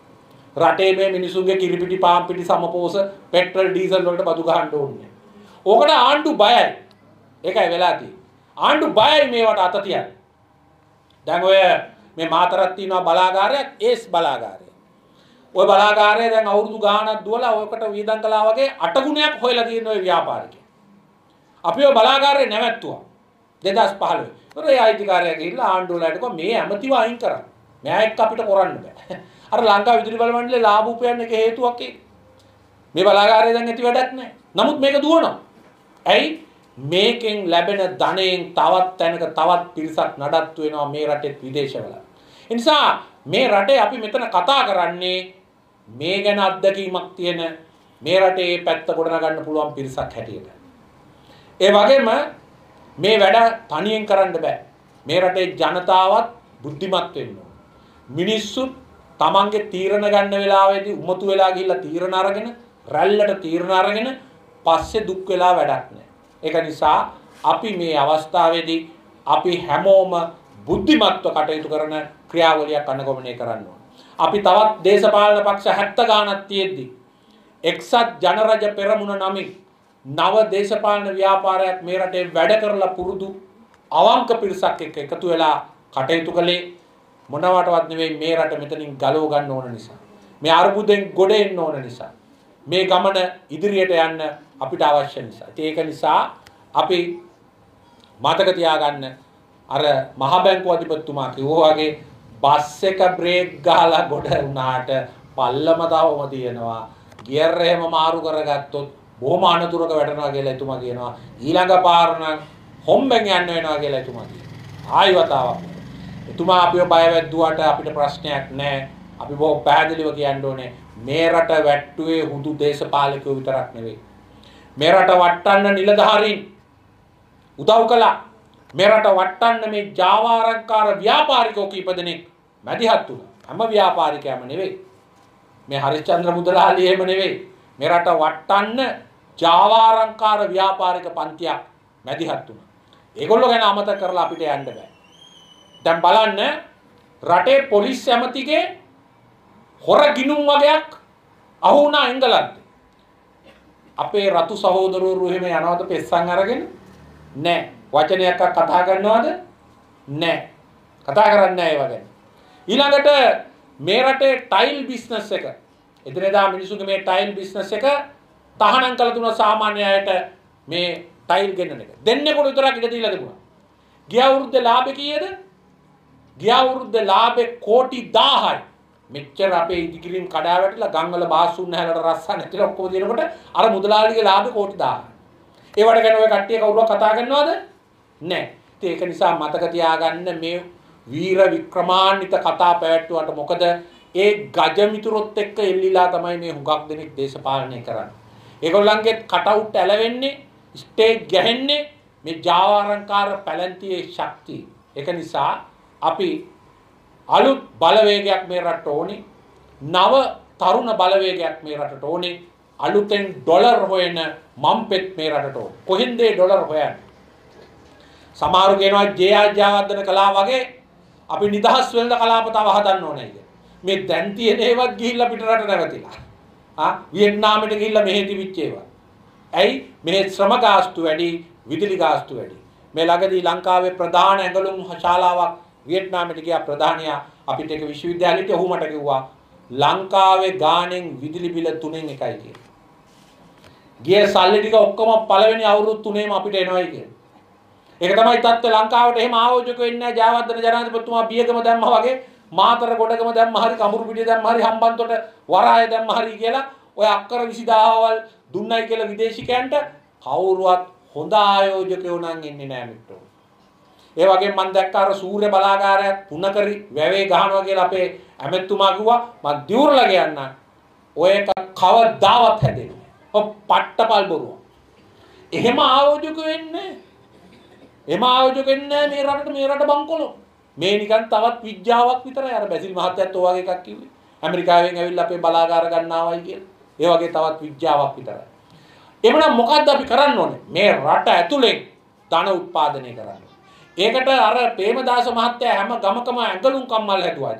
Speaker 1: රටේ මේ මිනිසුන්ගේ කිරිපිටි පාන් පිටි සමපෝස පෙට්‍රල් ඩීසල් වලට බදු ගහන්න ඕනේ. ඕකට ආණ්ඩු බයයි. ඒකයි වෙලා තියෙන්නේ. ආණ්ඩු බයයි මේවට අත තියන්න. දැන් ඔය මේ මාතරක් තියෙනවා බලාගාරයක් ඒස් බලාගාරය. ඔය බලාගාරය දැන් අවුරුදු ගාණක් දුවලා ඔයකට වීදම් කළා වගේ අට ගුණයක් හොයලා තියෙන ඔය ව්‍යාපාරිකයෝ. අපි ඔය බලාගාරේ නැවැත්තුවා දෙදාස් පහළොව. ඒතර ඒ අයිතිකාරයා ගිහිල්ලා ආණ්ඩුව වලට කිව්වා මේ ඇමතිව අයින් කරන්න. මෙයා එක්ක අපිට කරන්න බෑ. අර ලංකා විදුලි බල මණ්ඩලේ ලාභ උපයන්න එක හේතුවක් ඒක. මේ බලාගාරය දැන් ඇති වැඩක් නැහැ. නමුත් මේක දුවනවා. ඇයි? මේකෙන් ලැබෙන ධනයෙන් තවත් තැනක තවත් පිරිසක් නඩත්තු වෙනවා මේ රටේ විදේශවල. ඒ නිසා මේ රටේ අපි මෙතන කතා කරන්නේ මේ ගැන අත්දැකීමක් තියෙන මේ රටේ පැත්ත ගොඩනගන්න පුළුවන් පිරිසක් හැටියට. ඒ වගේම මේ වැඩ තනියෙන් කරන්න බෑ. මේ රටේ ජනතාවත් බුද්ධිමත් වෙන්න ඕන. මිනිස්සු තමන්ගේ තීරණ ගන්න වෙලාවේදී උමතු වෙලා ගිහිල්ලා තීරණ අරගෙන රැල්ලට තීරණ අරගෙන පස්සේ දුක් වෙලා වැඩක් නෑ. ඒක නිසා අපි මේ අවස්ථාවේදී අපි හැමෝම බුද්ධිමත්ව කටයුතු කරන ක්‍රියාවලියක් අනුගමනය කරන්න ඕන. අපි තවත් දේශපාලන පක්ෂ හැත්තෑ ගාණක් තියෙද්දි එක්සත් ජනරජ පෙරමුණ නමින් නව දේශපාලන ව්‍යාපාරයක් මේ රටේ වැඩ කරලා පුරුදු අවංක පිරිසක් එක්ක එකතු වෙලා කටයුතු කළේ මොනවටවත් නෙවෙයි මේ රට මෙතනින් ගලව ගන්න ඕන නිසා. මේ අරුබුදෙන් ගොඩ එන්න ඕන නිසා. මේ ගමන ඉදිරියට යන්න අපිට අවශ්‍ය නිසා. ඒක නිසා අපි මතක තියාගන්න අර මහ බැංකුව අධිපතිතුමා කිව්වා වගේ බස් එක බ්‍රේක් ගහලා ගොඩ වුණාට පල්ලම තවම තියෙනවා. ගියර් එහෙම මාරු කරගත්තොත් බොහොම අනතුරක වැටෙනවා කියලා එතුමා කියනවා. ඊළඟ පාර නම් හොම්බෙන් යන්න වෙනවා කියලා එතුමා කියනවා. ආයි වතාවක්. එතුමා අපිව බය වැද්දුවාට අපිට ප්‍රශ්නයක් නැහැ. අපි බොහොම පැහැදිලිව කියන්න ඕනේ මේ රට වැට්ටුවේ හුදු දේශපාලකයෝ විතරක් නෙවෙයි. මේ රට වට්ටන්න නිලධාරීන් උදව් කළා. මේ රට වට්ටන්න මේ ජාවාරම්කාර ව්‍යාපාරිකයෝ කීප දෙනෙක් මැදිහත් වුණා. හැම ව්‍යාපාරිකයම නෙවෙයි. මේ හරිචන්ද්‍ර මුදලාලි එහෙම නෙවෙයි. මේ රට වට්ටන්න ජාවාරම්කාර ව්‍යාපාරික පන්තියක් මැදිහත් වුණා. ඒගොල්ලෝ ගැන අමතක කරලා අපිට යන්න බෑ. දැන් බලන්න රටේ පොලිස් ඇමතිගේ හොර ගිනුම් වගේක් අහු වුණා එංගලන්තේ. අපේ රතු සහෝදරවරු එහෙම යනවද පෙස්සන් අරගෙන? නෑ. වචනයක් කතා කරනවද? නෑ. කතා කරන්නේ නෑ ඒ වගේ. ඊළඟට මේ රටේ ටයිල් බිස්නස් එක එදිනෙදා මිනිසුන්ගේ මේ ටයිල් බිස්නස් එක තහනම් කළ තුන සාමාන්‍ය අයට මේ ටයිල් ගෙන්නන එක. දෙන්නෙකුට විතරක් ඉඩ දීලා තිබුණා. ගිය අවුරුද්දේ ලාභේ කීයද? ගිය අවුරුද්දේ ලාභේ කෝටි දහයයි. මෙච්චර අපේ ඉදිකිරීම් කඩා වැටිලා ගම්වල බාස්සුන් නැහැලට රස්සා නැතිලා ඔක්කොම දිනකොට අර මුදලාලිගේ ලාභේ කෝටි දහයයි. ඒ වඩ ගැන ඔය කට්ටිය කවුරුවක් කතා කරනවද? නැහැ. ඉතින් ඒක නිසා මතක තියාගන්න මේ වීර වික්‍රමාන්විත කතා පැවැත්වුවාට මොකද ඒ ගජමිතුරොත් එක්ක එල්ලිලා තමයි මේ හුඟක් දෙනෙක් දේශපාලනය කරන්නේ. ඒගොල්ලන්ගේ කටවුට් ඇලවෙන්නේ, ස්ටේජ් ගැහෙන්නේ මේ ජාවාරම්කාර පැලැන්තියේ ශක්තිය. ඒක නිසා අපි අලුත් බලවේගයක් මේ රටට ඕනේ. නව තරුණ බලවේගයක් මේ රටට ඕනේ. අලුතෙන් ඩොලර් හොයන මම්පෙත් මේ රටට ඕනේ. කොහෙන්ද ඒ ඩොලර් හොයන්නේ? සමහරු කියනවා ජේ.ආර්. ජයවර්ධන කළා වගේ අපි නිදහස් වෙළඳ කලාප තව හදන්න ඕනේ කියලා. මේ දැන් තියෙන ඒවත් ගිහිල්ලා පිට රට නැවතිලා. ආ වියට්නාමයට ගිහිල්ලා මෙහෙ තිබිච්ච ඒවා. ඇයි? මෙහෙ ශ්‍රම ගාස්තු වැඩි, විදුලි ගාස්තු වැඩි. මේ ළඟදී ලංකාවේ ප්‍රධාන ඇඟලුම් ශාලාවක් වියට්නාමයට ගියා ප්‍රධානියා අපිට ඒක විශ්වවිද්‍යාලෙට ඔහු මට කිව්වා ලංකාවේ ගාණෙන් විදුලි බිල තුනෙන් එකයි කියලා. ගිය සල්ලි ටික ඔක්කොම පළවෙනි අවුරුදු තුනේම අපිට එනවයි කියලා. ඒක තමයි තත්ත්වය. ලංකාවට එහෙම ආයෝජක වෙන්නේ නැහැ. ජයවර්ධන ජනාධිපතිතුමා බියගම දැම්මා වගේ මාතර ගොඩකම දැම්ම හරි කඹුරු පිටිය දැම්ම හරි හම්බන්තොට වරාය දැම්ම හරි කියලා ඔය අක්කර විසිදාහවල් දුන්නයි කියලා විදේශිකයන්ට කවුරුවත් හොඳ ආයෝජකයෝ නම් ඉන්නේ නැහැ මිත්‍රෝ. ඒ වගේම මම දැක්ක අර සූර්ය බලාගාරයක් පුනකරි වැවේ ගහනවා කියලා අපේ ඇමෙතුමා කිව්වා මම දියුරලා කියන්න. ඔය එක කවදාවත් හැදෙන්නේ නැහැ. ඔය පට්ටපල් බොරුව. එහෙම ආයෝජක වෙන්නේ. එහෙම ආයෝජක වෙන්නේ මේ රටට මේ රට බංකොලෝ. මේ නිකන් තවත් විද්‍යාවක් විතරයි. අර බැසිල් මහත්තයත් ඔය වගේ එකක් කිව්වේ. ඇමරිකාවෙන් ඇවිල්ලා අපේ බලාගාර ගන්නවයි කියලා. ඒ වගේ තවත් විද්‍යාවක් විතරයි. එමනම් මොකද්ද අපි කරන්න ඕනේ? මේ රට ඇතුලෙන් ධන උත්පාදනය කරන්න. ඒකට අර ප්‍රේමදාස මහත්තයා හැම ගමකම ඇඟලුම් කම්මල් හැදුවාද?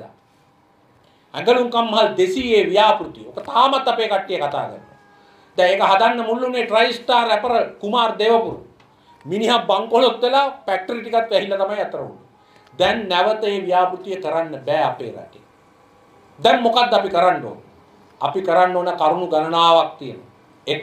Speaker 1: ඇඟලුම් කම්මල් දෙසීයේ ව්‍යාපෘතිය. ඔක තාමත් අපේ කට්ටිය කතා කරනවා. දැන් ඒක හදන්න මුල්ුනේ tri star rapper Kumar Devapura. මිනිහා බංකොලොත් වෙලා ෆැක්ටරි ටිකත් වැහිලා තමයි අතර උන්නේ. දැන් නැවත මේ ව්‍යාපෘතිය කරන්න බෑ අපේ රටේ. දැන් මොකද්ද අපි කරන්න ඕන? අපි කරන්න ඕන කරුණු ගණනාවක් තියෙනවා. එක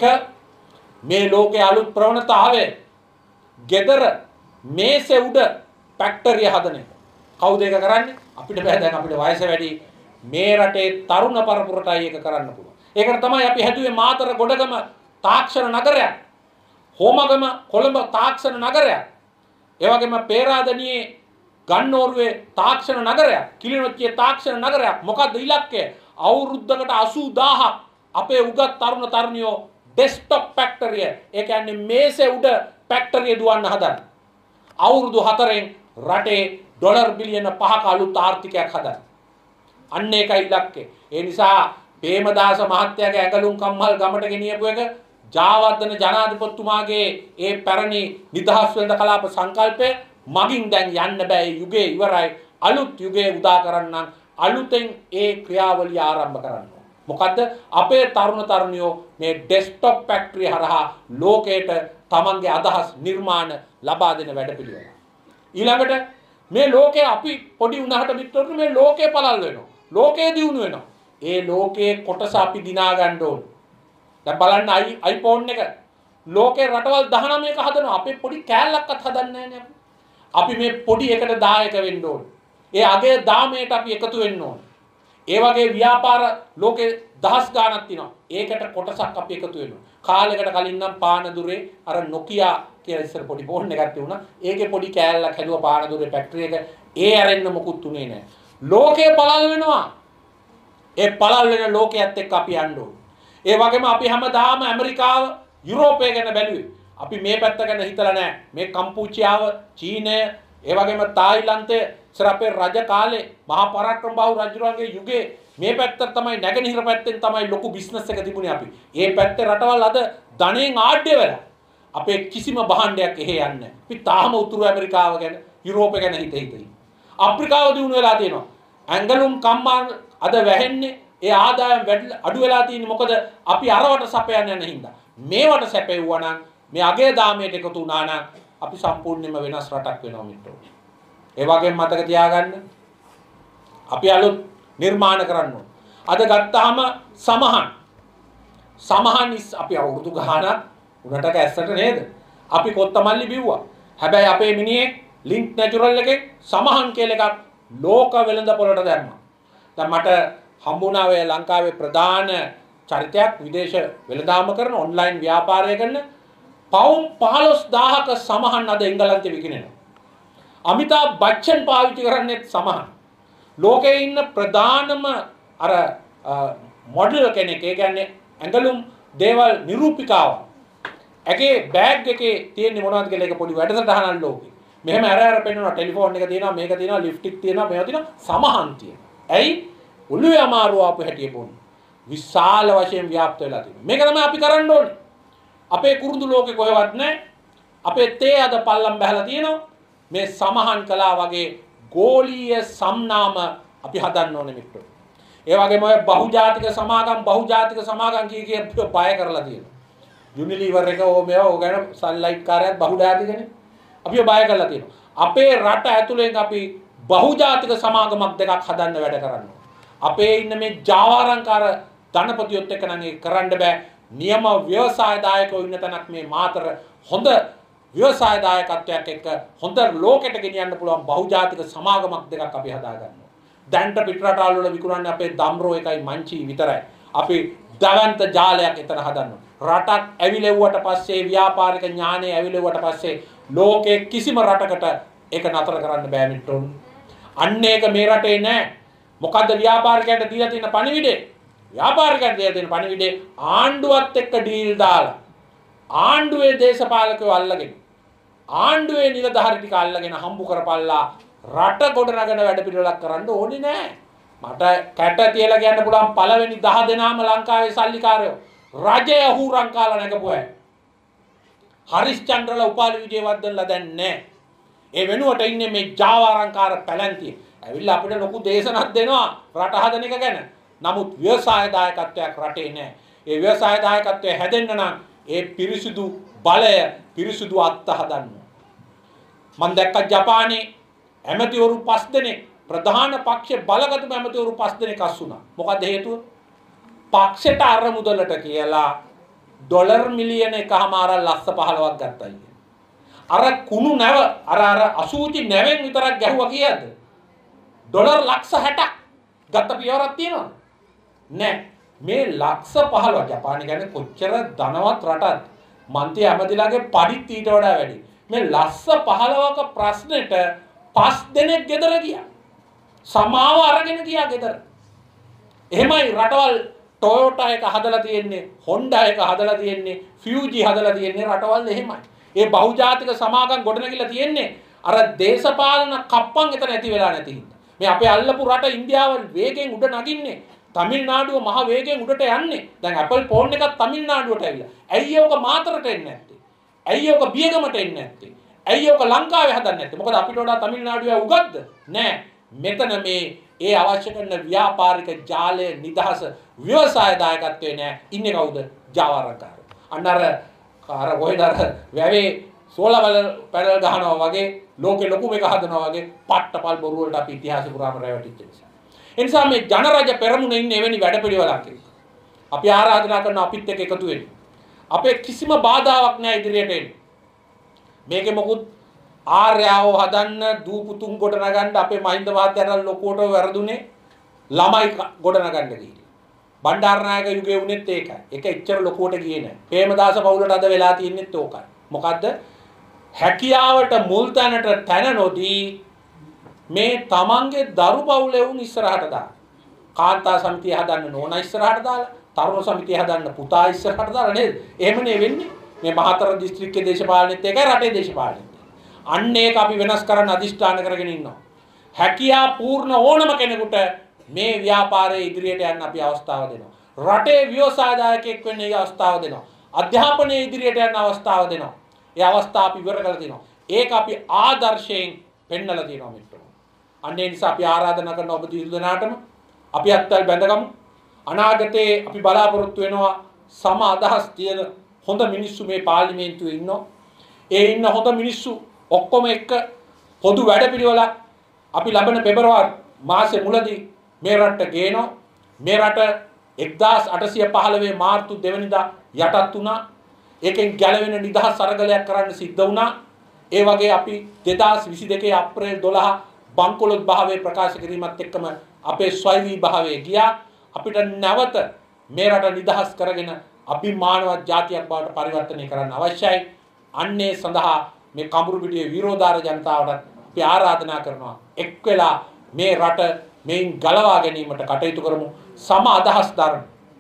Speaker 1: මේ ලෝකයේ අලුත් ප්‍රවණතාවය gedara මේසේ උඩ ෆැක්ටරිය හදන එක. කවුද ඒක කරන්නේ? අපිට බෑ දැන් අපිට වයස වැඩි මේ රටේ තරුණ පරපුරටයි ඒක කරන්න පුළුවන්. ඒකට තමයි අපි හැදුවේ මාතර ගොඩගම තාක්ෂණ නගරයක්. හෝමගම කොළඹ තාක්ෂණ නගරයක්. ඒ වගේම පේරාදෙණියේ ගන්නෝරුවේ තාක්ෂණ නගරයක්. කිලිනොච්චියේ තාක්ෂණ නගරයක්. මොකද්ද ඉලක්කය? අවුරුද්දකට අසූ දහසක් අපේ උගත් තරුණ තරුණියෝ ඩෙස්ක්ටොප් ෆැක්ටරිය. ඒ කියන්නේ මේසේ උඩ ෆැක්ටරිය දුවන්න හදන. අවුරුදු හතරෙන් රටේ ඩොලර් බිලියන පහක අලුත් ආර්ථිකයක් හදන්න. අන්න ඒකයි ඉලක්කය. ඒ නිසා ප්‍රේමදාස මහත්තයාගේ ඇඟලුම් කම්මල් ගමට ගෙනියපු එක ජාවර්ධන ජනාධිපතිතුමාගේ ඒ පැරණි නිදහස් වෙළඳ කලාප සංකල්පය මගින් දැන් යන්න බෑ. යුගයේ ඉවරයි. අලුත් යුගයේ උදා කරන්න අලුතෙන් ඒ ක්‍රියාවලිය ආරම්භ කරන්න. මොකද්ද? අපේ තරුණ තරුණියෝ මේ ඩෙස්ක්ටොප් ෆැක්ටරි හරහා ලෝකයට තමන්ගේ අදහස් නිර්මාණ ලබා දෙන වැඩපිළිවෙල. ඊළඟට මේ ලෝකේ අපි පොඩි උනහට මිත්‍රතුනි මේ ලෝකේ පළල් වෙනවා. ලෝකේ දියුණු වෙනවා. ඒ ලෝකයේ කොටස අපි දිනා ගන්න ඕනේ. දැන් බලන්න iPhone එක ලෝකේ රටවල් දහනවයක හදනවා. අපේ පොඩි කෑල්ලක්වත් හදන්නේ නැහැ නේ. අපි මේ පොඩි එකට දායක වෙන්න ඕනේ. ඒ අගේ දාමයට අපි එකතු වෙන්න ඕනේ. ඒ වගේ ව්‍යාපාර ලෝකේ දහස් ගාණක් තියෙනවා. ඒකට කොටසක් අපි එකතු වෙනවා. කාලයකට කලින් නම් පානදුරේ අර Nokia කියලා ඉස්සර පොඩි ෆෝන් එකක් තිබුණා. ඒකේ පොඩි කෑල්ලක් හැදුවා පානදුරේ ෆැක්ටරි එක. ඒ ඇරෙන්න මොකුත් උනේ නැහැ. ලෝකේ පළල් වෙනවා. ඒ පළල් වෙන ලෝකයේත් එක්ක අපි යන්න ඕනේ. ඒ වගේම අපි හැමදාම ඇමරිකාව යුරෝපය ගැන බැලුවේ. අපි මේ පැත්ත ගැන හිතලා නැහැ. මේ කම්පුචියාව, චීනය, ඒ වගේම තායිලන්තය ඉස්සර අපේ රජ කාලේ මහා පරාක්‍රම බහු රජුගේ යුගයේ මේ පැත්තට තමයි නැගෙනහිර පැත්තෙන් තමයි ලොකු බිස්නස් එක තිබුණේ අපි. ඒ පැත්තේ රටවල් අද ධනෙන් ආඩ්‍ය වෙලා. අපේ කිසිම භාණ්ඩයක් එහෙ යන්නේ නැහැ. අපි තාම උතුරු ඇමරිකාව ගැන, යුරෝපය ගැන හිත හිත ඉන්නේ. අප්‍රිකාව දිනු වෙලා තියෙනවා. ඇඟලුම් කම්මාන අද වැහෙන්නේ ඒ ආදායම් වැඩි අඩු වෙලා තියෙන්නේ මොකද අපි අරවට සපයන්න යන හින්දා. මේවට සැපෙවුවා නම් මේ අගේ දාමයට එකතු වුණා නම් අපි සම්පූර්ණයෙන්ම වෙනස් රටක් වෙනවා මිත්‍රෝ. ඒ වගේම මතක තියාගන්න අපි අලුත් නිර්මාණ කරන්න ඕන. අද ගත්තාම සමහන් සමහන් අපි අවුරුදු ගානක් උනටක ඇස්සට නේද? අපි කොත්තමල්ලි බිව්වා. හැබැයි අපේ මිනිහෙක් ලින්ක් නැචරල් එකේ සමහන් කියලා එකක් ලෝක වෙළඳ පොළට දැම්මා. දැන් මට හම්බුණා ඔය ලංකාවේ ප්‍රධාන චරිතයක් විදේශ වෙළඳාම කරන ඔන්ලයින් ව්‍යාපාරය කරන පවුම් පහළොස් දහසක සමහන් අද එංගලන්තේ විකිනෙනවා. අමිතාබ් බච්චන් පාවිච්චි කරන්නේ සමහන්. ලෝකයේ ඉන්න ප්‍රධානම අර මොඩල් කෙනෙක්. ඒ කියන්නේ ඇඟලුම් දේවල් නිරූපිකාව. ඒකේ බෑග් එකේ තියෙන මොනවද කියලා ඒක පොඩි වැඩසටහනක් ලෝකේ. මෙහෙම අර අර පෙන්නනවා ටෙලිෆෝන් එක තියෙනවා, මේක තියෙනවා, ලිෆ්ට් එක තියෙනවා, මේවා තියෙනවා, සමහන් තියෙනවා. ඇයි? ඔළුවේ අමාරුව ආපු හැටි බොන්න. විශාල වශයෙන් ව්‍යාප්ත වෙලා තියෙනවා. මේක තමයි අපි කරන්න ඕනේ. අපේ කුරුඳු ලෝකේ කොහෙවත් නැහැ. අපේ තේ අද පල්ලම් බහලා තියෙනවා. මේ සමහන් කලා වගේ ගෝලීය සම්නාම අපි හදන්න ඕනේ මිත්‍රෝ. ඒ වගේම ඔය බහුජාතික සමාගම් බහුජාතික සමාගම් කිය කිය බය කරලා තියෙනවා. යුනිලිවර් එක ඕ මේවා ඕ ගැන සන්ලයිට් කාර්යයක් බහුජාතිකනේ. අපි බය කරලා තියෙනවා. අපේ රට ඇතුලෙන් අපි බහුජාතික සමාගමක් දෙකක් හදන්න වැඩ කරනවා. අපේ ඉන්න මේ ජාවාරංකාර ධනපතියොත් එක්ක නම් ඒක කරන්න බෑ. නියම ව්‍යවසාය දායකයෝ ඉන්න තැනක් මේ මාතර හොඳ ව්‍යවසාය දායකත්වයක් එක්ක හොඳ ලෝකෙට ගෙනියන්න පුළුවන් බහුජාතික සමාගමක් දෙකක් අපි හදා ගන්නවා. දැන්ට පිටරටවල් වල විකුණන්නේ අපේ දම්රෝ එකයි මංචි විතරයි. අපි දවන්ත ජාලයක් එතන හදන්න. රටක් ඇවිලෙව්වට පස්සේ ව්‍යාපාරික ඥානය ඇවිලෙව්වට පස්සේ ලෝකේ කිසිම රටකට ඒක නතර කරන්න බෑ මිත්‍රෝන්. අන්න ඒක මේ රටේ නෑ. මොකද්ද ව්‍යාපාරිකයන්ට දීලා තියෙන පණිවිඩය? ව්‍යාපාරිකයන්ට දීලා තියෙන පණිවිඩය ආණ්ඩුවත් එක්ක ඩීල් දාලා ආණ්ඩුවේ දේශපාලකයෝ අල්ලගෙන ආණ්ඩුවේ නිලධාරි ටික අල්ලගෙන හම්බු කරපල්ලා රට ගොඩනගන වැඩ පිළිවෙලක් කරන්න ඕනේ නෑ. මට කැට තියලා කියන්න පුළුවන් පළවෙනි දහ දෙනාම ලංකාවේ සල්ලිකාරයෝ රජය හුරං කාලා නැගපු අය. හරිස්චන්ද්‍රලා උපාලි විජේවර්ධනලා දැන් නෑ. ඒ වෙනුවට ඉන්නේ මේ ජාවාරංකාර පැලැන්තිය. ඇවිල්ලා අපිට ලොකු දේශනක් දෙනවා රට හදන එක ගැන. නමුත් ව්‍යවසාය දායකත්වයක් රටේ නෑ. ඒ ව්‍යවසාය දායකත්වය හැදෙන්න නම් ඒ පිරිසිදු බලය පිරිසිදු අත්ත හදන්න. මම දැක්ක ජපානයේ ඇමතිවරු පස් දෙනෙක් ප්‍රධාන පක්ෂ බලගතු ඇමතිවරු පස් දෙනෙක් අස් වුණා. මොකද හේතුව? පක්ෂයට අරමුදලට කියලා ඩොලර් මිලියන එකමාර ලක්ෂ පහළොවක් ගත්තා කියන්නේ. අර කුණු නැව අර අර අසූචි නැවෙන් විතරක් ගැහුවා කියද්ද? ඩොලර් ලක්ෂ හැටක් ගත්ත පියවරක් තියෙනවද? නෑ. මේ ලක්ෂ පහළොව ජපානය කියන්නේ කොච්චර ධනවත් රටක්ද? මන්ත්‍රී ඇමතිලාගේ පඩිත් ඊට වඩා වැඩි. මේ ලක්ෂ පහළොවක ප්‍රශ්නෙට පස් දෙනෙක් ගෙදර ගියා. සමාව අරගෙන ගියා ගෙදර. එහෙමයි රටවල් ටොයෝටා එක හදලා තියෙන්නේ, හොන්ඩා එක හදලා තියෙන්නේ, ෆියුජි හදලා තියෙන්නේ රටවල් එහෙමයි. ඒ බහුජාතික සමාගම් ගොඩනගිලා තියෙන්නේ අර දේශපාලන කප්පන් එතන ඇති වෙලා නැති හින්දා. මේ අපේ අල්ලපු රට ඉන්දියාව වේගෙන් උඩ නගින්නේ. තමිල්නාඩුව මහ වේගෙන් උඩට යන්නේ. දැන් Apple ෆෝන් එකක් තමිල්නාඩුවට ඇවිල්ලා. ඇයි ඒක මාතරට එන්නේ නැත්තේ? ඇයි ඒක බියගමට එන්නේ නැත්තේ? ඇයි ඒක ලංකාවේ හදන්නේ නැත්තේ? මොකද අපිට වඩා තමිල්නාඩුවේ උගත්ද? නෑ. මෙතන මේ ඒ අවශ්‍ය කරන ව්‍යාපාරික ජාලය නිදහස ව්‍යවසාය දායකත්වයේ නෑ. ඉන්නේ කවුද? ජාවාරකාරයෝ. අන්න අර අර කොහෙද අර වැවේ සෝලවල පැනල් ගහනවා වගේ ලෝකෙ ලොකුම එක හදනවා වගේ පට්ටපල් බොරු වලට අපි ඉතිහාසෙ පුරාම රැවටිච්ච නිසා. ඒ නිසා මේ ජනරජ පෙරමුණ ඉන්නේ එවැනි වැඩපිළිවෙලක් එක්ක. අපි ආරාධනා කරන අපිත් එක්ක එකතු වෙන්න. අපේ කිසිම බාධාවක් නැහැ ඉදිරියට එන්න. මේකේ මොකුත් ආර්යව හදන්න දූපුතුන් ගොඩ නගන්න අපේ මහින්ද මහත්තයාට ලොකුවට වැරදුනේ ළමයි ගොඩ නගන්න ගිහින්. බණ්ඩාරනායක යුගයේ උනේත් ඒකයි. ඒක එච්චර ලොකුවට ගියේ නැහැ. ප්‍රේමදාස පවුලට අද වෙලා තියෙන්නේත් ඕකයි. මොකද්ද? හැකියාවට මුල් තැනට තැන නොදී මේ තමන්ගේ දරු පවුලේ උන් ඉස්සරහට දාලා. කාන්තා සමිතිය හදන්න නෝනා ඉස්සරහට දාලා, තරුණ සමිතිය හදන්න පුතා ඉස්සරහට දාලා නේද? එහෙමනේ වෙන්නේ. මේ මහතර දිස්ත්‍රික්කයේ දේශපාලනෙත් ඒකයි රටේ දේශපාලනෙත්. අන්න ඒක අපි වෙනස් කරන්න අදිෂ්ඨාන කරගෙන ඉන්නවා. හැකියා පූර්ණ ඕනම කෙනෙකුට මේ ව්‍යාපාරයේ ඉදිරියට යන්න අපි අවස්ථාව දෙනවා. රටේ ව්‍යවසායදායකයෙක් වෙන්න ඒ අවස්ථාව දෙනවා. අධ්‍යාපනයේ ඉදිරියට යන්න අවස්ථාව දෙනවා. ඒ අවස්ථාව අපි ඉවර කරලා තිනවා. ඒක අපි ආදර්ශයෙන් පෙන්නලා තියෙනවා මිත්‍රෝ. අන්න ඒ නිසා අපි ආරාධනා කරන ඔබ දිවිදනාටම අපි අත්වල බැඳගමු. අනාගතයේ අපි බලාපොරොත්තු වෙනවා සම අදහස් තියෙන හොඳ මිනිස්සු මේ පාර්ලිමේන්තුවේ ඉන්නවා. ඒ ඉන්න හොඳ මිනිස්සු ඔක්කොම එක්ක පොදු වැඩපිළිවෙලක් අපි ලබන පෙබරවාරි මාසේ මුලදී මේ රටට ගේනවා. මේ රට එක්දාස් අටසිය පහළොව මාර්තු දෙවනිදා යටත් වුණා. ඒකෙන් ගැලවෙන නිදහස් අරගලයක් කරන්න සිද්ධ වුණා. ඒ වගේ අපි දෙදාස් විසි දෙකේ අප්‍රේල් දොළහ බංකොලොත් භාවයේ ප්‍රකාශ කිරීමත් එක්කම අපේ ස්වෛරී භාවයේ ගියා. අපිට නැවත මේ රට නිදහස් කරගෙන අභිමානවත් ජාතියක් බවට පරිවර්තනය කරන්න අවශ්‍යයි. අන්නේ සඳහා මේ කඹුරුපිටියේ විරෝධාර ජනතාවට අපි ආරාධනා කරනවා එක් වෙලා මේ රට මේන් ගලවා ගැනීමට කටයුතු කරමු. සම අදහස් දරන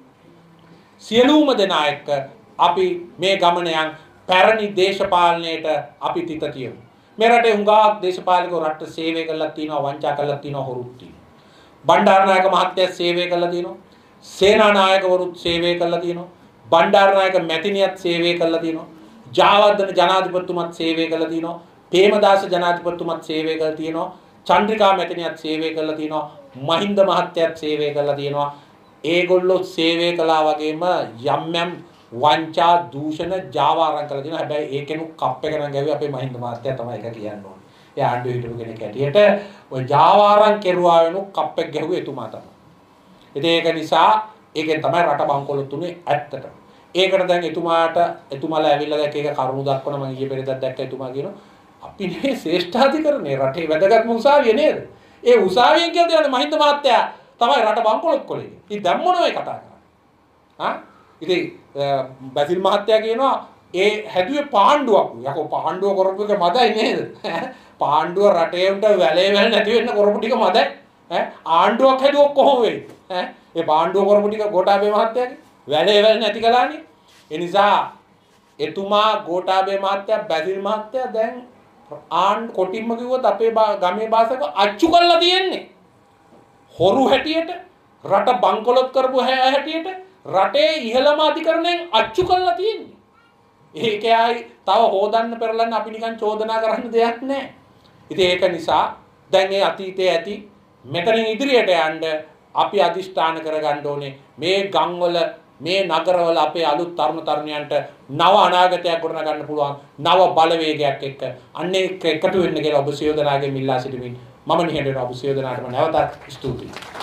Speaker 1: සියලුම දෙනා එක්ක අපි මේ ගමනයන් පැරණි දේශපාලනයට අපි තිත තියමු. මේ රටේ හුඟක් දේශපාලකව රට සේවය කළා තියෙනවා, වංචා කළා තියෙනවා, හොරුත් තියෙනවා. බණ්ඩාරනායක මහත්තයා සේවය කළා තියෙනවා. සේනානායකවරුත් සේවය කළා තියෙනවා. බණ්ඩාරනායක මැතිණියත් සේවය කළා තියෙනවා. ජාවර්ධන ජනාධිපතිතුමත් සේවය කළා තියෙනවා. ප්‍රේමදාස ජනාධිපතිතුමත් සේවය කළා තියෙනවා. චන්ද්‍රිකා මැතිණියත් සේවය කළා තියෙනවා. මහින්ද මහත්තයාත් සේවය කළා තියෙනවා. ඒගොල්ලෝ සේවය කළා වගේම යම් යම් වංචා දූෂණ ජාවාරම් කළා තියෙනවා. හැබැයි ඒකෙනු කප් එක නම් ගැව්වේ අපේ මහින්ද මහත්තයා තමයි ඒක කියන්න ඕනේ. ඒ ආණ්ඩුවේ හිටපු කෙනෙක් ඇටියට ඔය ජාවාරම් කෙරුවා වෙනු කප් එක ගැහුවේ එතුමා තමයි. ඉතින් ඒක නිසා ඒකෙන් තමයි රට බංකොලොත් උනේ ඇත්තට. ඒකට දැන් එතුමාට එතුමාලා ඇවිල්ලා දැක්ක ඒක කරුණු දක්වන මම ඊයේ පෙරේදා දැක්ක එතුමා කියනවා අපි නේ ශ්‍රේෂ්ඨාධිකරණේ රටේ වැදගත්ම උසාවිය නේද? ඒ උසාවියෙන් කියලා දෙනවා මහින්ද මහත්තයා තමයි රට බංකොලොත් කොලේ. ඉතින් දැන් මොනවයි කතා කරන්නේ? හා? ඉතින් බැසිල් මහත්තයා කියනවා ඒ හැදුවේ පාණ්ඩුවක්. යකෝ පාණ්ඩුව කරපු එක මදයි නේද? පාණ්ඩුව රටේ උන්ට වැලේ වැල් නැති වෙන්න කරපු ටික මදයි. ඈ ආණ්ඩුවක් හැදුවොත් කොහොම වෙයි? ඈ ඒ පාණ්ඩුව කරපු ටික ගෝඨාභය මහත්තයාගේ වැලේ වැල් නැති කළානේ. ඒ නිසා එතුමා ගෝඨාභය මහත්තයා බැසිල් මහත්තයා දැන් ආණ්ඩු කොටින්ම කිව්වොත් අපේ ගමේ භාෂාවක අච්චු කරලා තියෙන්නේ. හොරු හැටියට රට බංකොලොත් කරපු හැටියට රටේ ඉහළම අධිකරණයෙන් අච්චු කරලා තියෙන්නේ. ඒකයි තව හොදන්න පෙරලන්න අපි නිකන් චෝදනා කරන්න දෙයක් නැහැ. ඉතින් ඒක නිසා දැන් මේ අතීතයේ ඇති මෙතනින් ඉදිරියට යන්න අපි අදිෂ්ඨාන කරගන්න ඕනේ මේ ගම්වල මේ නගරවල අපේ අලුත් තරුණ තරුණියන්ට නව අනාගතයක් ගොඩනගන්න පුළුවන් නව බලවේගයක් එක්ක අන්න ඒක එකතු වෙන්න කියලා ඔබ සියෝදනාගෙන් ඉල්ලා සිටිමින් මම නිහඬව ඔබ සියෝදනාටම නැවතත් ස්තුතියි.